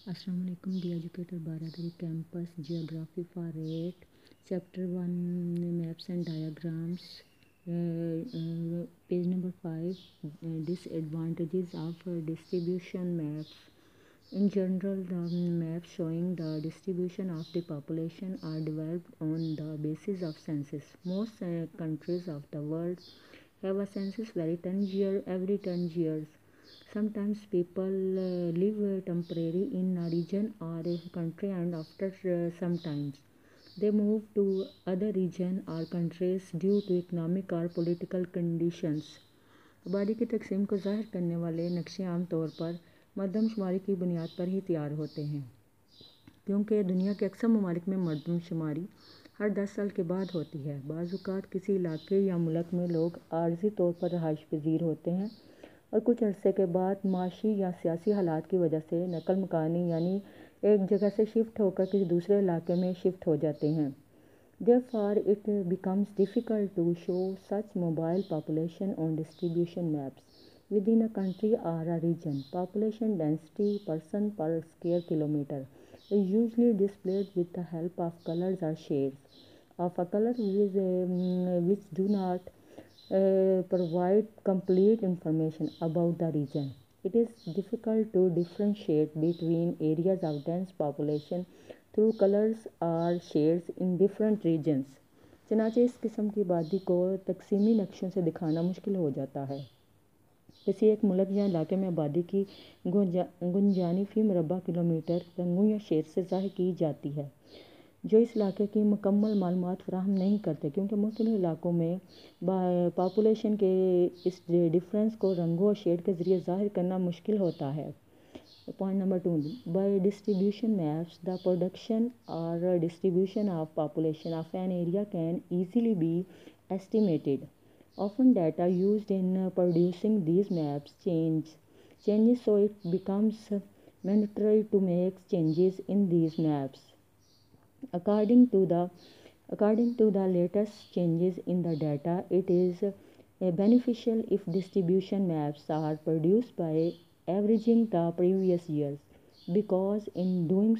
अस्सलाम वालेकुम the educator Baradari campus geography for 8 chapter 1 maps and diagrams page number 5 disadvantages of distribution maps. In general, the maps showing the distribution of the population are developed on the basis of census. Most countries of the world have a census every 10 years. Sometimes people live temporarily in a region or a country, and after sometimes they move to other region or countries due to economic or political conditions. आबादी की तकसीम को ज़ाहिर करने वाले नक्शे आम तौर पर मरदमशुमारी की बुनियाद पर ही तैयार होते हैं, क्योंकि दुनिया के अक्सर ममालिक में मरदमशुमारी हर 10 साल के बाद होती है। बाज़ औक़ात किसी इलाके या मुल्क में लोग आर्ज़ी तौर पर रहाइश पज़ीर होते हैं और कुछ अरसे के बाद माशी या सियासी हालात की वजह से नकल मकानी यानी एक जगह से शिफ्ट होकर किसी दूसरे इलाके में शिफ्ट हो जाते हैं। Therefore, it becomes difficult to show such mobile population on distribution maps. Within a country or a region, population density person per square kilometer is usually displayed with the help of colors or shades of a color which do not provide complete information about the region. It is difficult to differentiate between areas of dense population through colors or shades in different regions. चनाचे इस किस्म की आबादी को तकसीमी नक्शों से दिखाना मुश्किल हो जाता है। किसी एक मुल्क या इलाके में आबादी की गुंजानी फ़ी मुरबा किलोमीटर रंगों या शेड से ज़ाहिर की जाती है, जो इस इलाके की मुकम्मल मालूमात फराहम नहीं करते, क्योंकि मुख्तलिफ इलाकों में पॉपुलेशन के इस डिफरेंस को रंगों और शेड के ज़रिए ज़ाहिर करना मुश्किल होता है। Point number 2. By distribution maps, the production or distribution of population of an area can easily be estimated. Often data used in producing these maps changes, so it becomes mandatory to make changes in these maps. According to the latest changes in the data, it is beneficial if distribution maps are produced by averaging the previous years, because in doing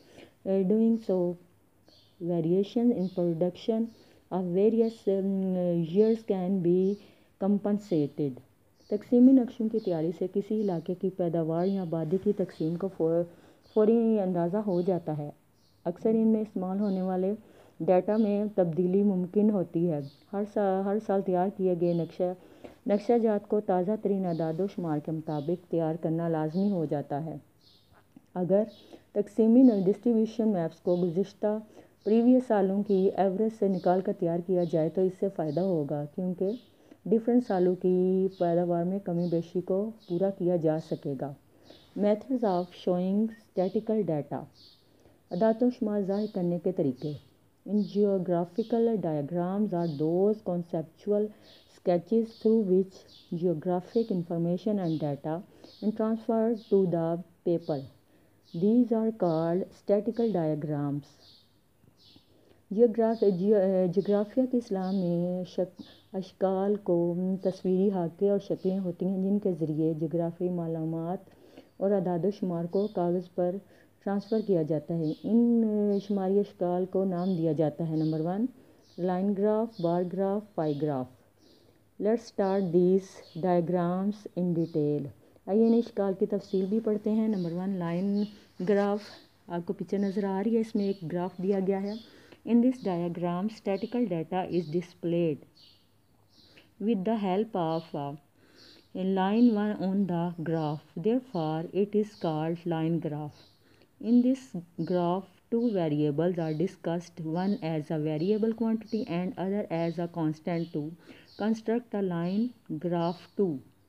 so variation in production of various years can be compensated. तकसीमी नक्शों की तैयारी से किसी इलाके की पैदावार या आबादी की तकसीम को फौरी अंदाज़ा हो जाता है। अक्सर इनमें इस्तेमाल होने वाले डाटा में तब्दीली मुमकिन होती है। हर साल तैयार किए गए नक्शा जात को ताज़ा तरीन अदाद व शुमार के मुताबिक तैयार करना लाजमी हो जाता है। अगर तकसीमी डिस्ट्रीब्यूशन मैप्स को गुज़िश्ता प्रीवियस सालों की एवरेज से निकाल कर तैयार किया जाए तो इससे फ़ायदा होगा, क्योंकि डिफरेंट सालों की पैदावार में कमी बेशी को पूरा किया जा सकेगा। Methods of showing statical data, अदाद व शुमार ज़ाहिर करने के तरीके। इन geographical diagrams are those conceptual sketches through which geographic information and data are transferred to the paper. These are called statistical diagrams. जियोग्राफिया की इस्लाह में अशकाल को तस्वीरी हाके और शक्लें होती हैं, जिनके ज़रिए जियोग्राफी मालूमात और अदाद व शुमार को कागज़ पर ट्रांसफ़र किया जाता है। इन शुमारी अशकाल को नाम दिया जाता है। Number 1, line graph, bar graph, pie graph. Let's start these diagrams in detail. आइए इन इश्काल की तफसील भी पढ़ते हैं। Number 1, line graph. आपको पिक्चर नज़र आ रही है, इसमें एक ग्राफ दिया गया है। In this diagram, statistical data is displayed with the help of a line 1 on the graph. Therefore, it is called line graph. In this graph, two variables are discussed, one as a variable quantity and other as a constant to construct a line graph 2.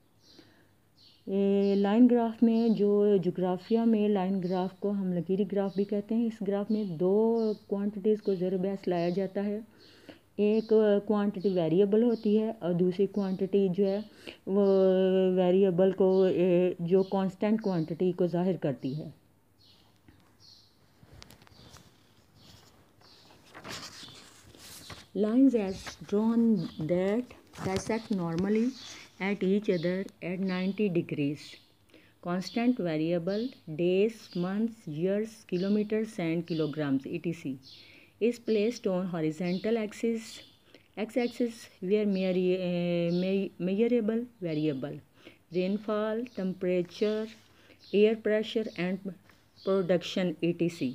Line graph में जो जोग्राफिया में line graph को हम लकीरी graph भी कहते हैं। इस graph में दो क्वांटिटीज़ को ज़ेर बहस लाया जाता है। एक क्वांटिटी वेरिएबल होती है और दूसरी क्वांटिटी जो है वो वेरिएबल को जो कांस्टेंट क्वांटिटी को ज़ाहिर करती है। Lines as drawn that dissect normally at each other at 90 degrees constant variable, days, months, years, kilometers and kilograms, etc. is placed on horizontal axis, x-axis where measurable variable, rainfall, temperature, air pressure and production, etc.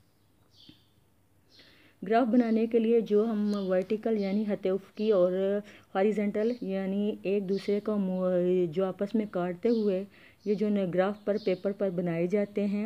Graph बनाने के लिए जो हम vertical यानी हते उफ़की और horizontal यानी एक दूसरे को जो आपस में काटते हुए ये जो ग्राफ पर पेपर पर बनाए जाते हैं।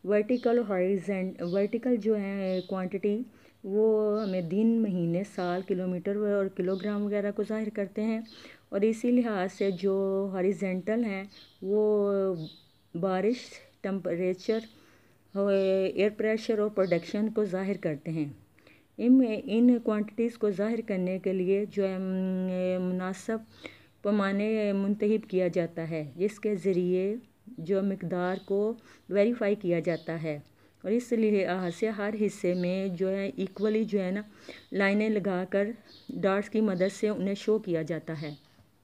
वर्टिकल जो है क्वांटिटी वो हमें दिन, महीने, साल, किलोमीटर और किलोग्राम वगैरह को ज़ाहिर करते हैं, और इसी लिहाज से जो हॉरिजेंटल हैं वो बारिश, टेम्परेचर, एयर प्रेशर और प्रोडक्शन को ज़ाहिर करते हैं। इन क्वांटिटीज़ को ज़ाहिर करने के लिए जो है मुनासिब पैमाने मुंतखब किया जाता है, जिसके ज़रिए जो मकदार को वेरीफाई किया जाता है, और इसलिए से हर हिस्से में जो है इक्वली जो है ना लाइनें लगाकर डॉट्स की मदद से उन्हें शो किया जाता है।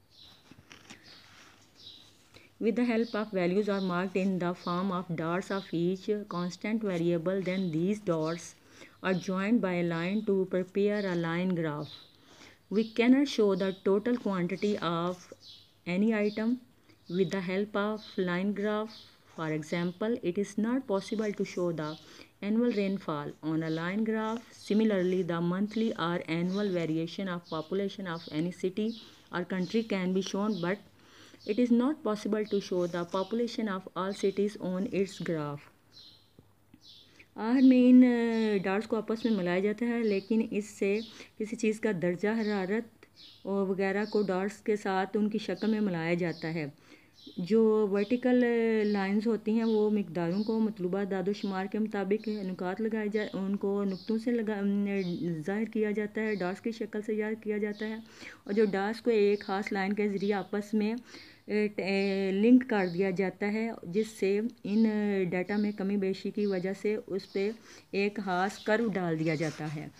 With the help of values are marked in the form of dots of each constant variable, then these dots are joined by a line to prepare a line graph. We cannot show the total quantity of any item with the help of line graph. For example, it is not possible to show the annual rainfall on a line graph. Similarly, the monthly or annual variation of population of any city or country can be shown, but it is not possible to show the population of all cities on its graph. आखिर में इन dots को आपस में मिलाया जाता है, लेकिन इससे किसी चीज़ का दर्जा हरारत और वगैरह को डॉट्स के साथ उनकी शक्ल में मिलाया जाता है। जो वर्टिकल लाइंस होती हैं वो मिकदारों को मतलूबा दादोशुमार के मुताबिक नुकात लगाए जाए, उनको नुक्तों से ज़ाहिर किया जाता है, डॉट्स की शक्ल से ज़ाहिर किया जाता है, और जो डॉट्स को एक ख़ास लाइन के ज़रिए आपस में लिंक कर दिया जाता है, जिससे इन डाटा में कमी बेशी की वजह से उस पर एक ख़ास कर्व डाल दिया जाता है।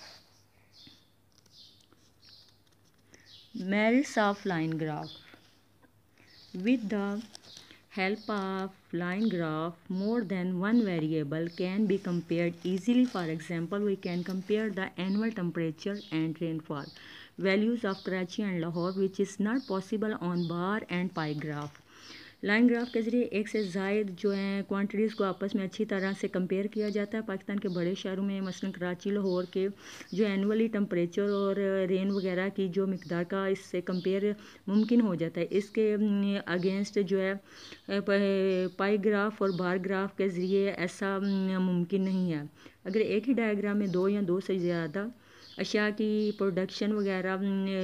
Merits of line graph. With the help of line graph, more than one variable can be compared easily. For example, we can compare the annual temperature and rainfall values of Karachi and Lahore, which is not possible on bar and pie graph. Line graph के ज़रिए एक से ज़ायद जो है quantities को आपस में अच्छी तरह से कंपेयर किया जाता है। पाकिस्तान के बड़े शहरों में मसलन कराची, लाहौर के जो एनुअली टेम्परेचर और रेन वगैरह की जो मकदार का इससे कंपेयर मुमकिन हो जाता है। इसके अगेंस्ट जो है पाई ग्राफ और बार ग्राफ के ज़रिए ऐसा मुमकिन नहीं है। अगर एक ही डायग्राम में दो या दो से ज़्यादा अशिया की प्रोडक्शन वगैरह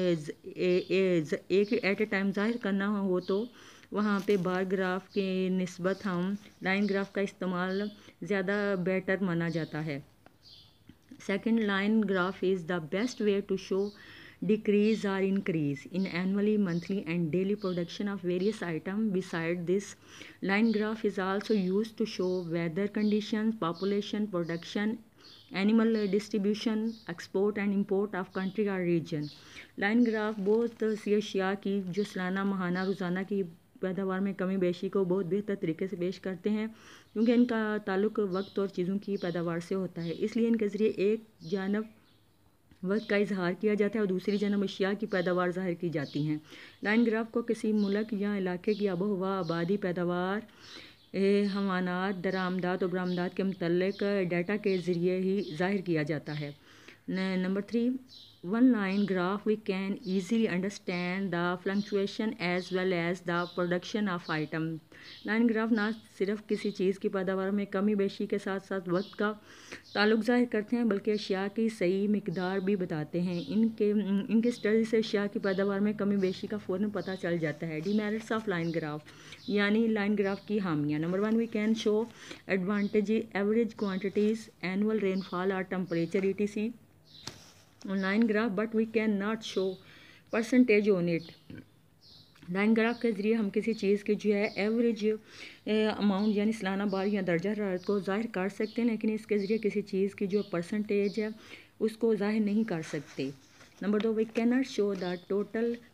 एक एट ए टाइम ज़ाहिर करना हो तो वहाँ पे बार ग्राफ के निस्बत हम लाइन ग्राफ का इस्तेमाल ज़्यादा बेटर माना जाता है। Second, line graph is the best way to show decrease or increase in annually, monthly and daily production of various items. Besides this, line graph is also used to show weather conditions, population, production, animal distribution, export and import of country or region. Line graph बहुत सी अशिया की जो सालाना, माहाना, रोज़ाना की पैदावार में कमी बेशी को बहुत बेहतर तरीके से पेश करते हैं, क्योंकि इनका ताल्लुक़ वक्त और चीज़ों की पैदावार से होता है। इसलिए इनके ज़रिए एक जानब वक्त का इजहार किया जाता है और दूसरी जानब अशिया की पैदावार ज़ाहिर की जाती हैं। लाइन ग्राफ को किसी मुल्क या इलाके की आबो हवा, आबादी, पैदावार, हवानात, दरामदात और बरामदात के मुतल्लिक डाटा के ज़रिए ही ज़ाहिर किया जाता है। Number 3, one line graph we can easily understand the fluctuation as well as the production of item. Line graph ना सिर्फ किसी चीज़ की पैदावार में कमी बेशी के साथ साथ वक्त का ताल्लुक ज़ाहिर करते हैं, बल्कि अशिया की सही मिकदार भी बताते हैं। इनके स्टडी से अशिया की पैदावार में कमी बेशी का फ़ौरन पता चल जाता है। डीमेरिट्स ऑफ लाइन ग्राफ, यानी लाइन ग्राफ की हामियाँ। Number 1, we can show advantage average quantities, annual rainfall और temperature etc on line graph, but we can not show percentage on it. Line graph के ज़रिए हम किसी चीज़ की जो है एवरेज अमाउंट यानी सालाना बार या दर्जा हरारत को ज़ाहिर कर सकते हैं, लेकिन इसके ज़रिए किसी चीज़ की जो परसेंटेज है उसको ज़ाहिर नहीं कर सकते। Number 2, we can not show the total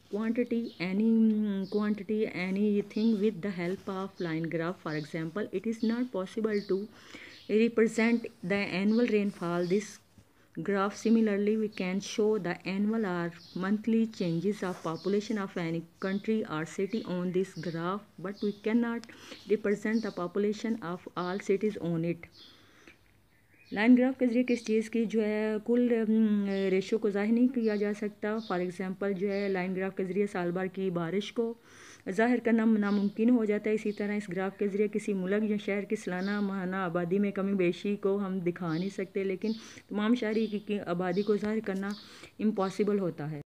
quantity anything with the help of line graph. For example, it is not possible to represent the annual rainfall. This graph similarly we can show the annual or monthly changes of population of any country or city on this graph, but we cannot represent the population of all cities on it. Line graph के ज़रिए किस चीज़ की जो है कुल ratio को ज़ाहिर नहीं किया जा सकता। फॉर एग्जांपल जो है लाइन ग्राफ के ज़रिए साल भर की बारिश को ज़ाहिर करना नामुमकिन हो जाता है। इसी तरह इस ग्राफ के ज़रिए किसी मुल्क या शहर की सालाना माहाना आबादी में कमी बेशी को हम दिखा नहीं सकते, लेकिन तमाम शहरी की आबादी को ज़ाहिर करना इम्पॉसिबल होता है।